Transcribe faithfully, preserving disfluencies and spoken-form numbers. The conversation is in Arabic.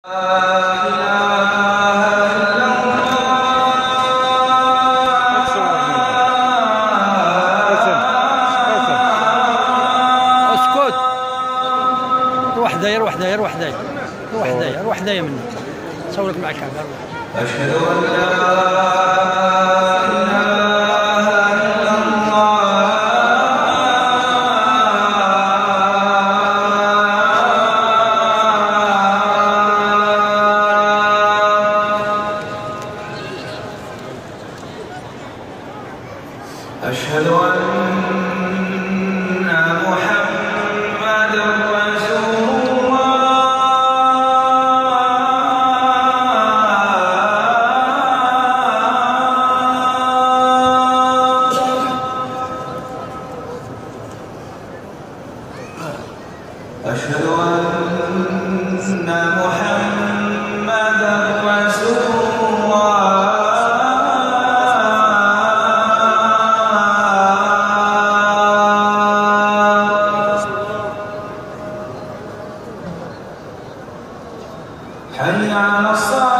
روح داير روح داير روح داير روح داير روح داير منك صورك مع الكاميرا. أشهد أن لا إله إلا الله. أشهد أن محمدا رسول أشهد أن محمدا رسول الله. حي على الصلاة.